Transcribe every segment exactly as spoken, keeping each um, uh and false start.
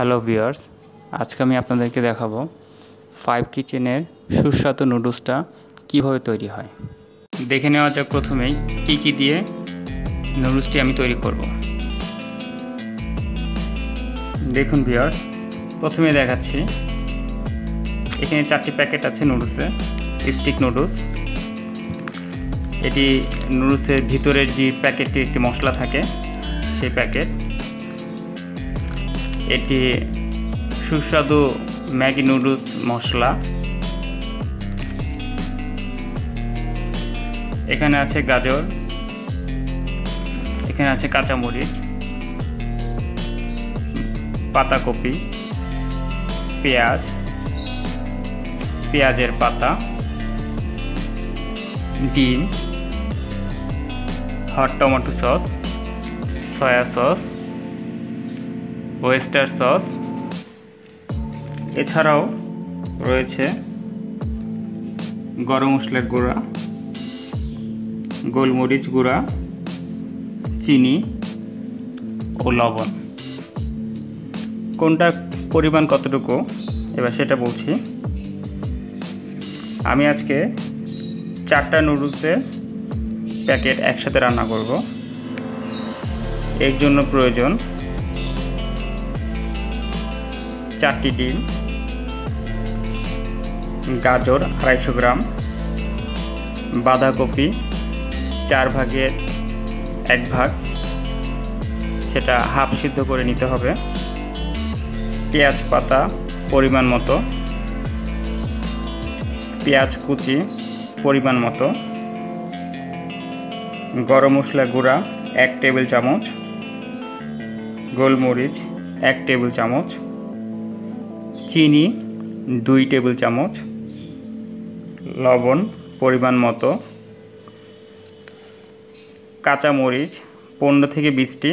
Hello viewers, আজকে আমি আপনাদেরকে দেখাবো ফাইভ কিচেনের সুস্বাদু নুডলসটা কিভাবে তৈরি হয়। দেখে নেওয়া যাক প্রথমেই কি কি দিয়ে নুডলসটি আমি তৈরি করব। দেখুন ভিউয়ার্স, প্রথমে দেখাচ্ছি এখানে চারটি প্যাকেট আছে নুডলসের, স্টিক নুডলস। এটি নুডলসের ভিতরের যে প্যাকেটটি একটি মশলা থাকে সেই প্যাকেট। এটি সুস্বাদু ম্যাগি নুডলস মশলা। এখানে আছে গাজর, এখানে আছে কাঁচামরিচ, পাতাকপি, পেঁয়াজ, পেঁয়াজের পাতা, ডিম, hot tomato sauce, soya sauce, oyster sauce. এছাড়াও রয়েছে গরম মশলার গুঁড়া, গোলমরিচ গুঁড়া, চিনি ও লবণ। কোনটার পরিমাণ কতটুকু এবার সেটা বলছি। আমি আজকে চারটা নুডলসের প্যাকেট একসাথে রান্না করব। এর জন্য প্রয়োজন চারটি ডিম, গাজর আড়াইশো গ্রাম, বাঁধাকপি চার ভাগের এক ভাগ, সেটা হাফ সিদ্ধ করে নিতে হবে, পেঁয়াজ পাতা পরিমাণ মতো, পেঁয়াজ কুচি পরিমাণ মতো, গরম মশলা গুঁড়া এক টেবিল চামচ, গোলমরিচ এক টেবিল চামচ, চিনি দুই টেবিল চামচ, লবণ পরিমাণ মতো, কাঁচামরিচ পনেরো থেকে বিশটি,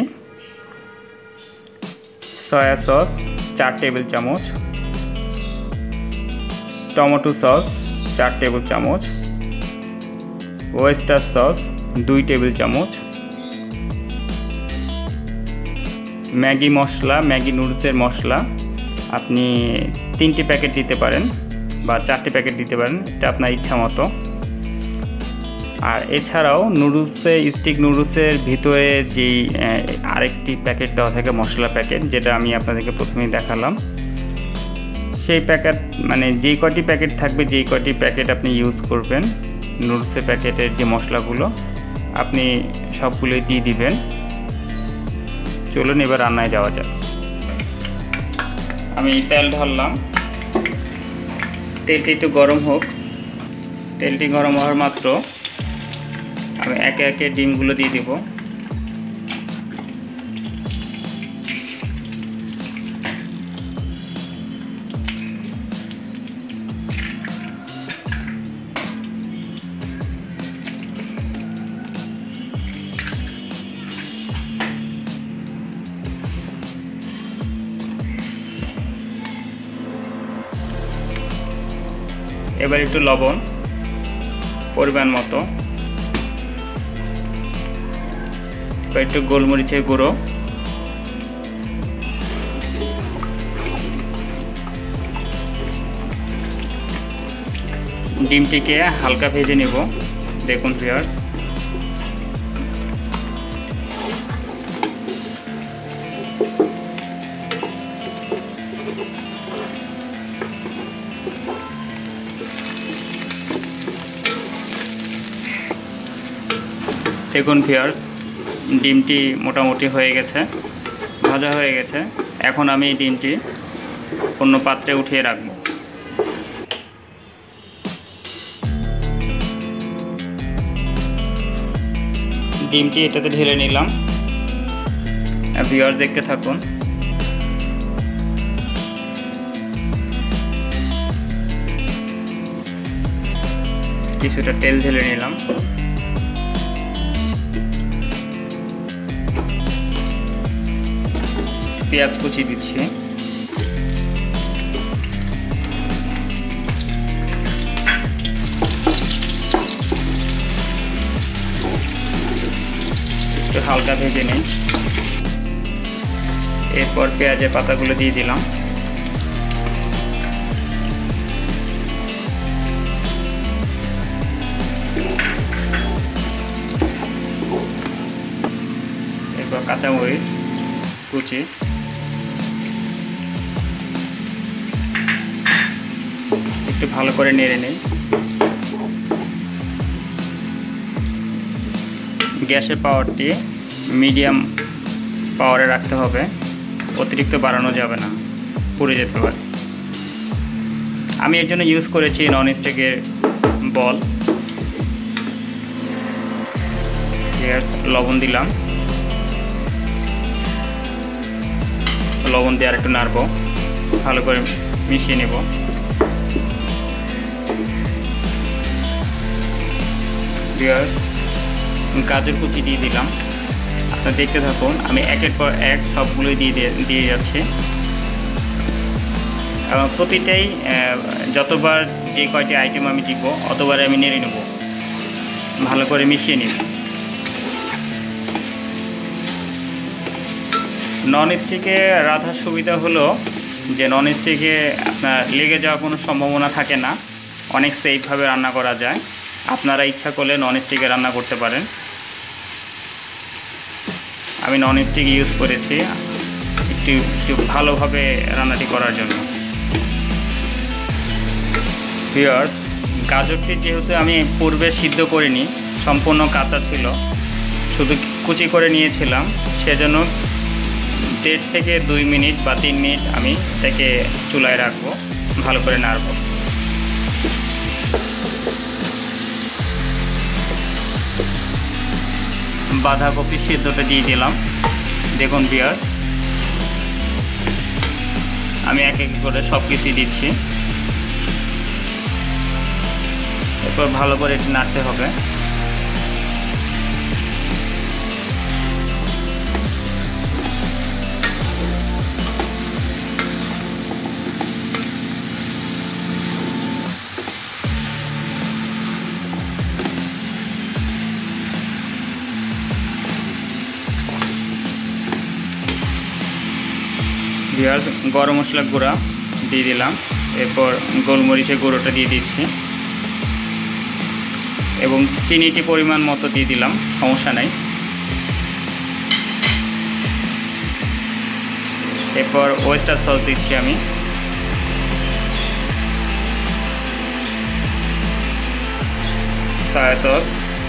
সয়া সস চার টেবিল চামচ, টমেটো সস চার টেবিল চামচ, ওয়েস্টার সস দুই টেবিল চামচ, ম্যাগি মশলা, ম্যাগি নুডলসের মশলা আপনি তিনটি প্যাকেট দিতে পারেন বা চারটি প্যাকেট দিতে পারেন, এটা আপনার ইচ্ছা মতো। আর এছাড়াও নুডলসে স্টিক নুডলসের ভিতরে যেই আরেকটি প্যাকেট দেওয়া থাকে মশলা প্যাকেট, যেটা আমি আপনাদেরকে প্রথমেই দেখালাম, সেই প্যাকেট মানে যেই কটি প্যাকেট থাকবে যেই কটি প্যাকেট আপনি ইউজ করবেন নুডলসের প্যাকেটের যে মশলাগুলো আপনি সবগুলোই দিয়ে দিবেন। চলুন এবার রান্নায় যাওয়া যাক। আমি তেল ঢাললাম, তেলটি একটু গরম হোক। তেলটি গরম হওয়ার মাত্র আমি একে একে ডিমগুলো দিয়ে দিব। এবার একটু লবণ পরিমাণ মতো, এবার একটু গোলমরিচের গুঁড়ো, ডিমটিকে হালকা ভেজে নেব। দেখুন ভিউয়ার্স, দেখুন ভিউয়ার্স, ডিমটি মোটামুটি হয়ে গেছে, ভাজা হয়ে গেছে। এখন আমি এই ডিমটি অন্য পাত্রে উঠিয়ে রাখব। ডিমটি এটাতে ঢেলে নিলাম। ভিউয়ার্স দেখতে থাকুন। কিছুটা তেল ঢেলে নিলাম। পেঁয়াজ কুচি দিচ্ছি, একটু হালকা ভেজে নিই। এরপর পেঁয়াজের পাতাগুলো দিয়ে দিলাম। এরপর কাঁচামরিচ কুচি, একটু ভালো করে নেড়ে নেই। গ্যাসের পাওয়ারটি মিডিয়াম পাওয়ারে রাখতে হবে, অতিরিক্ত বাড়ানো যাবে না, পুড়ে যেতে পারে। আমি এর জন্য ইউজ করেছি ননস্টিকের বল। লবণ দিলাম, লবণ দিয়ে আর একটু নাড়বো, ভালো করে মিশিয়ে নেব। গাজর কুচি দিয়ে দিলাম। আপনারা দেখতে থাকুন, আমি একের পর এক সবগুলোই দিয়ে দিয়ে যাচ্ছি। এবং প্রতিটাই যতবার যে কয়টি আইটেম আমি দিব অতবার আমি নেড়ে নেব, ভালো করে মিশিয়ে নিব। ননস্টিকে রাঁধার সুবিধা হলো যে ননস্টিকে আপনার লেগে যাওয়ার কোনো সম্ভাবনা থাকে না, অনেক সেফভাবে রান্না করা যায়। আপনারা ইচ্ছা করলে ননস্টিকে রান্না করতে পারেন। আমি ননস্টিক ইউজ করেছি একটু একটু ভালোভাবে রান্নাটি করার জন্য। ভিউয়ার্স, গাজরটি যেহেতু আমি পূর্বে সিদ্ধ করিনি, সম্পূর্ণ কাঁচা ছিল, শুধু কুচি করে নিয়েছিলাম, সেজন্য দেড় থেকে দুই মিনিট বা তিন মিনিট আমি এটাকে চুলায় রাখবো, ভালো করে নাড়বো। বাঁধাকপি সিদ্ধটা দিয়ে দিলাম। দেখুন ভিউয়ার্স, আমি এক এক করে সব কিছুই দিচ্ছি। এরপর ভালো করে এটি নাড়তে হবে। ভিউয়ার্স, গরম মশলা গুঁড়া দিয়ে দিলাম, এরপর গোলমরিচের গুঁড়োটা দিয়ে দিচ্ছি এবং চিনিটি পরিমাণ মতো দিয়ে দিলাম, সমস্যা নাই। এরপর ওয়েস্টার সস দিচ্ছি আমি। সয়া সস,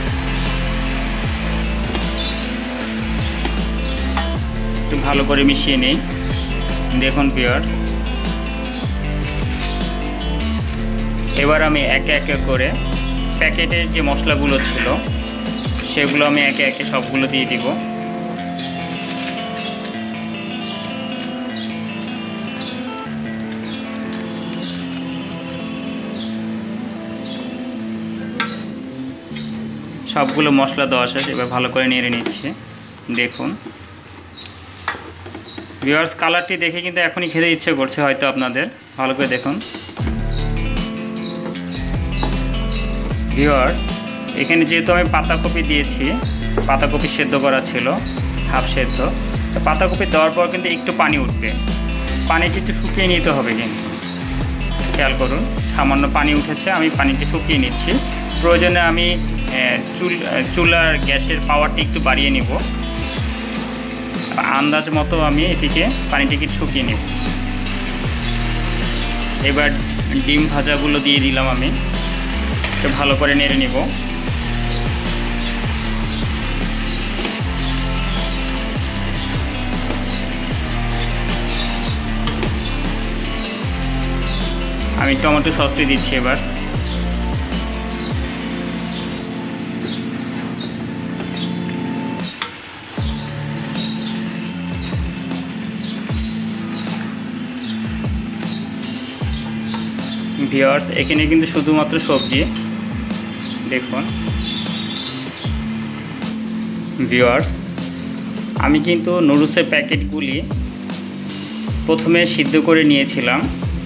একটু ভালো করে মিশিয়ে নিই। দেখুন ভিউয়ার্স, এবার আমি একে একে করে প্যাকেটের যে মশলাগুলো ছিল সেগুলো আমি একে একে সবগুলো দিয়ে দিব। সবগুলো মশলা দেওয়া শেষ, এবার ভালো করে নেড়ে নিচ্ছি। দেখুন ভিউয়ার্স, কালারটি দেখে কিন্তু এখনই খেতে ইচ্ছে করছে হয়তো আপনাদের। ভালো করে দেখুন ভিউয়ার্স, এখানে যেহেতু আমি পাতাকপি দিয়েছি, পাতাকপি সেদ্ধ করা ছিল হাফ সেদ্ধ, তো পাতাকপি দেওয়ার পর কিন্তু একটু পানি উঠবে, পানিটি একটু শুকিয়ে নিতে হবে। কিন্তু খেয়াল করুন, সামান্য পানি উঠেছে, আমি পানিটি শুকিয়ে নিচ্ছি। প্রয়োজনে আমি চুল চুলার গ্যাসের পাওয়ারটি একটু বাড়িয়ে নিব, আন্দাজ মতো আমি এটিকে পানিটিকে শুকিয়ে নেব। এবার ডিম ভাজাগুলো দিয়ে দিলাম, আমি একটু ভালো করে নেড়ে নেব। আমি টমেটো সসটি দিচ্ছি এবার। ভিউয়ার্স, এখানে কিন্তু শুধুমাত্র সবজি। দেখুন ভিউয়ার্স, আমি কিন্তু নুডলসের প্যাকেটগুলি প্রথমে সিদ্ধ করে নিয়েছিলাম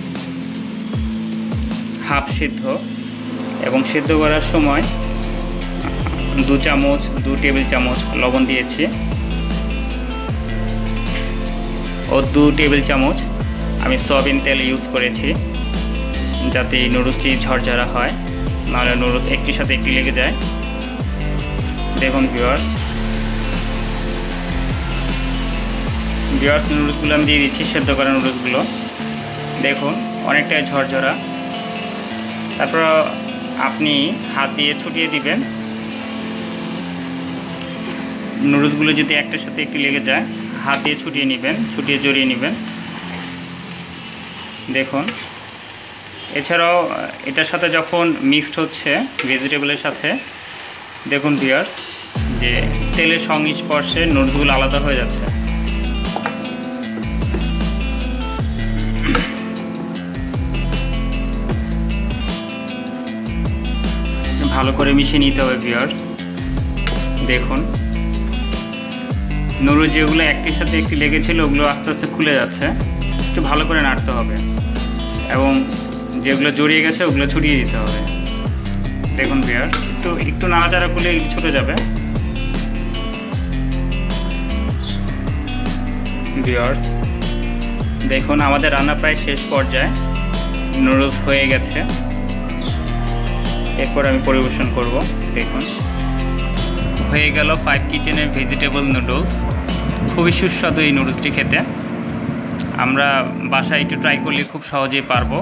হাফ সিদ্ধ, এবং সিদ্ধ করার সময় দু চামচ দু টেবিল চামচ লবণ দিয়েছি। ও দু টেবিল চামচ আমি সয়াবিন তেল ইউজ করেছি, যাতে নুডলসটি ঝরঝরা হয়, নাহলে নুডলস একটির সাথে একটি লেগে যায়। দেখুন ভিউয়ার্স, ভিউয়ার্স নুডলসগুলো আমি দিয়ে দিচ্ছি, সেদ্ধ করা নুডলসগুলো। দেখুন অনেকটাই ঝরঝরা। তারপর আপনি হাত দিয়ে ছুটিয়ে দিবেন। নুডলসগুলো যদি একটার সাথে একটি লেগে যায়, হাত দিয়ে ছুটিয়ে নেবেন, ছুটিয়ে জড়িয়ে নেবেন। দেখুন, এছাড়াও এটার সাথে যখন মিক্সড হচ্ছে ভেজিটেবলের সাথে, দেখুন ভিউয়ার্স যে তেলের সংস্পর্শে নুডলসগুলো আলাদা হয়ে যাচ্ছে। ভালো করে মিশিয়ে নিতে হবে ভিউয়ার্স। দেখুন নুডলস যেগুলো একটির সাথে একটি লেগেছিল ওগুলো আস্তে আস্তে খুলে যাচ্ছে, একটু ভালো করে নাড়তে হবে, এবং যেগুলো জড়িয়ে গেছে ওগুলো ছড়িয়ে দিতে হবে। দেখুন ভিউয়ার্স, একটু একটু নাড়াচাড়া করলে ছুটে যাবে। ভিউয়ার্স দেখুন আমাদের রান্না প্রায় শেষ পর্যায়ে, নুডলস হয়ে গেছে। এরপর আমি পরিবেশন করব। দেখুন হয়ে গেল ফাইভ কিচেনের ভেজিটেবল নুডলস। খুবই সুস্বাদু এই নুডলসটি খেতে। আমরা বাসায় একটু ট্রাই করলে খুব সহজেই পারবো।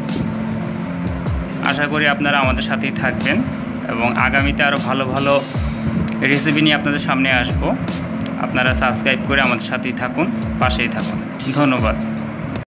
আশা করি আপনারা আমাদের সাথেই থাকবেন, এবং আগামীতে আরও ভালো ভালো রেসিপি নিয়ে আপনাদের সামনে আসবো। আপনারা সাবস্ক্রাইব করে আমাদের সাথেই থাকুন, পাশেই থাকুন। ধন্যবাদ।